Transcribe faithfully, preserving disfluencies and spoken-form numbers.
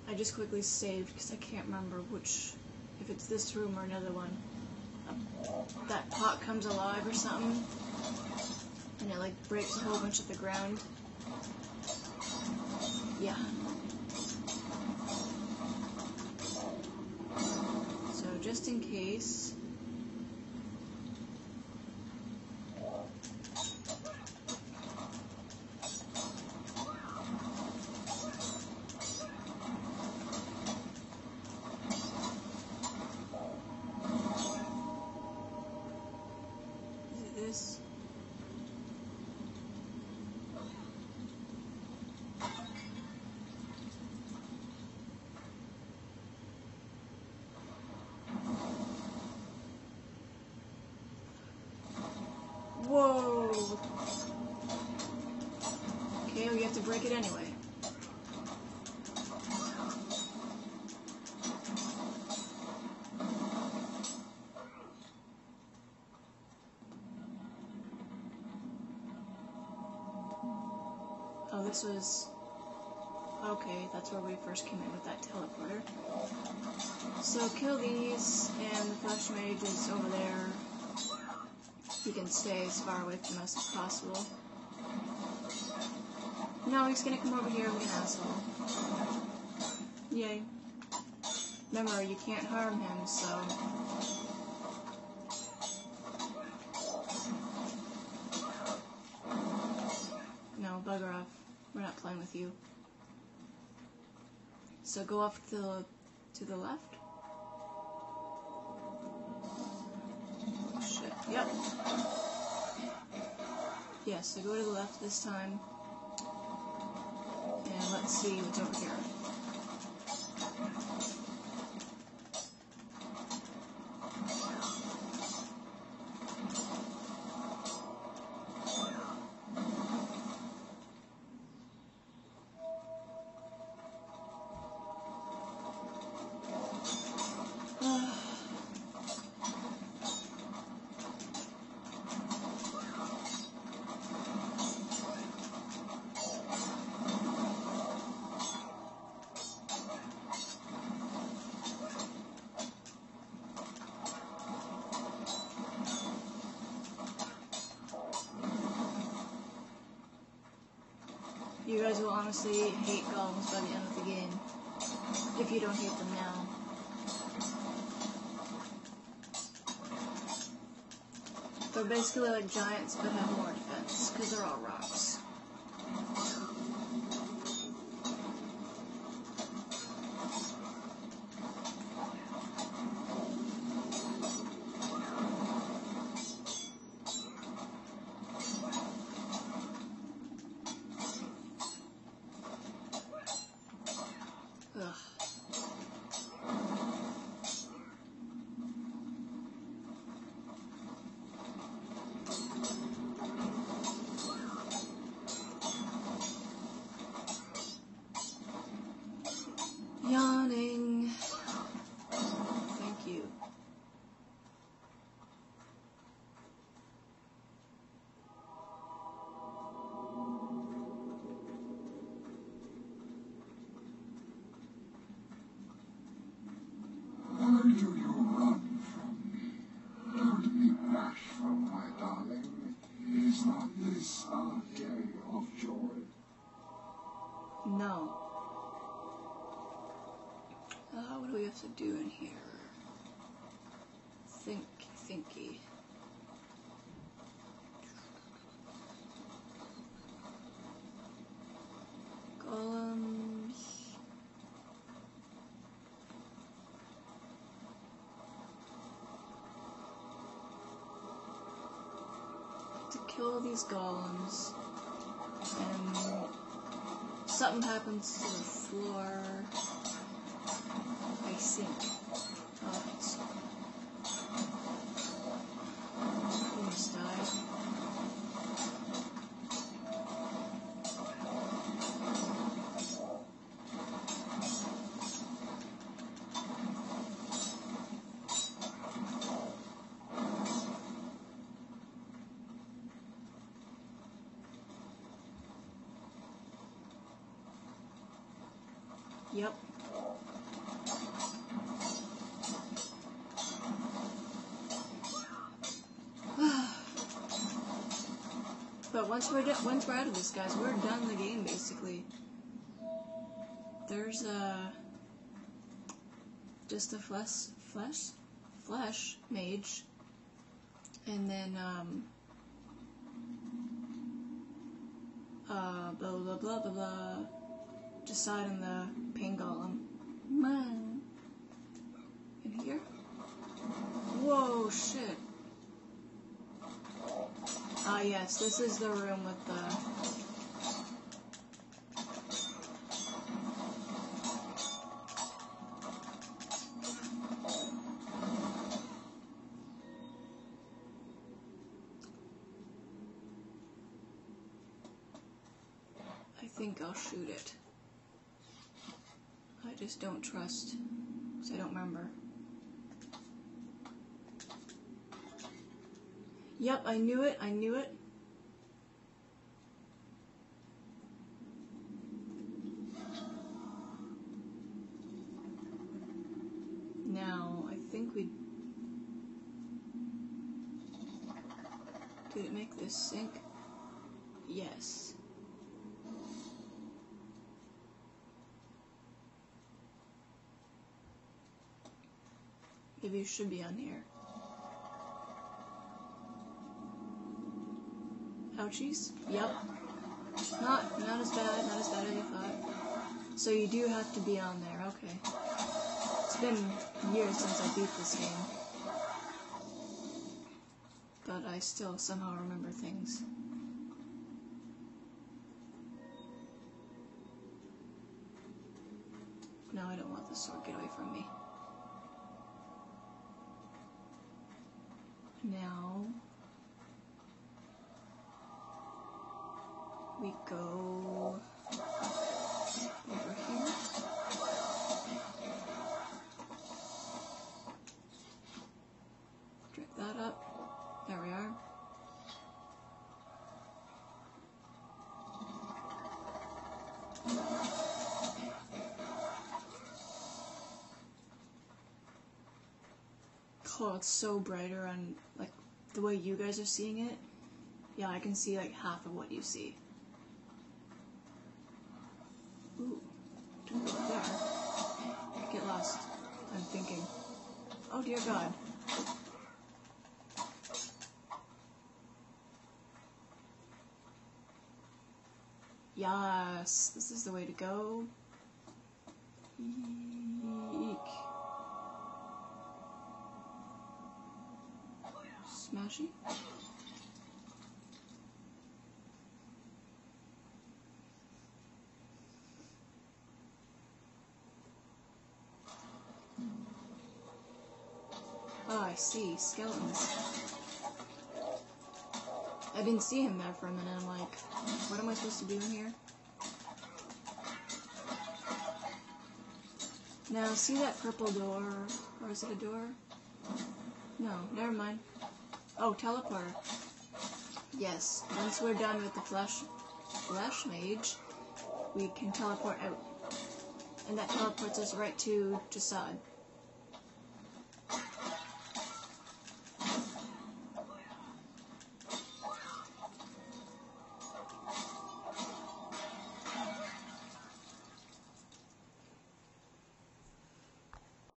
I just quickly saved because I can't remember which, if it's this room or another one. Um, that pot comes alive or something, and it like breaks a whole bunch of the ground. Yeah. So just in case. This. Whoa! Okay, we have to break it anyway. Oh, this was... Okay, that's where we first came in with that teleporter. So kill these, and the Flesh Mage is over there. He can stay as far away from us as possible. No, he's gonna come over here like an asshole. Yay. Remember, you can't harm him, so... No, bugger off. We're not playing with you. So go off to the, to the left. Shit. Yep. Yeah, so go to the left this time. And let's see what's over here. You guys will honestly hate golems by the end of the game, if you don't hate them now. They're basically like giants, but have more defense, because they're all rocks. Ugh. Yawning. Thank you. Why do you run from me? Don't be bashful, my darling. Is not this our day of joy? No. Uh, what do we have to do in here? Think, thinky. Golems. To kill these golems, and something happens to the floor. I think. Oh, it's... Almost died. Yep. once we're do- once we're out of this, guys, we're done the game basically. There's a just a flesh flesh flesh mage, and then um uh blah blah blah blah blah. Decide on the pain golem. Man. In here? Whoa, shit. Ah, yes, this is the room with the... I think I'll shoot it. I just don't trust, because I don't remember. Yep, I knew it, I knew it. Now, I think we... Did it make this sink? Yes. Maybe it should be on here. Ouchies? Yep. Not not as bad, not as bad as I thought. So you do have to be on there, okay. It's been years since I beat this game. But I still somehow remember things. No, I don't want the sword, get away from me. Now we go over here. Drag that up. There we are. Oh, it's so brighter on, like, the way you guys are seeing it. Yeah, I can see, like, half of what you see. Ooh, don't go there. Get lost. I'm thinking. Oh, dear God. Yes, this is the way to go. Eek. Smashy. Oh, I see. Skeletons. I didn't see him there for a minute. I'm like, what am I supposed to do in here? Now, see that purple door? Or is it a door? No, never mind. Oh, teleporter. Yes, once we're done with the Flesh, Flesh Mage, we can teleport out. And that teleports us right to Jasad.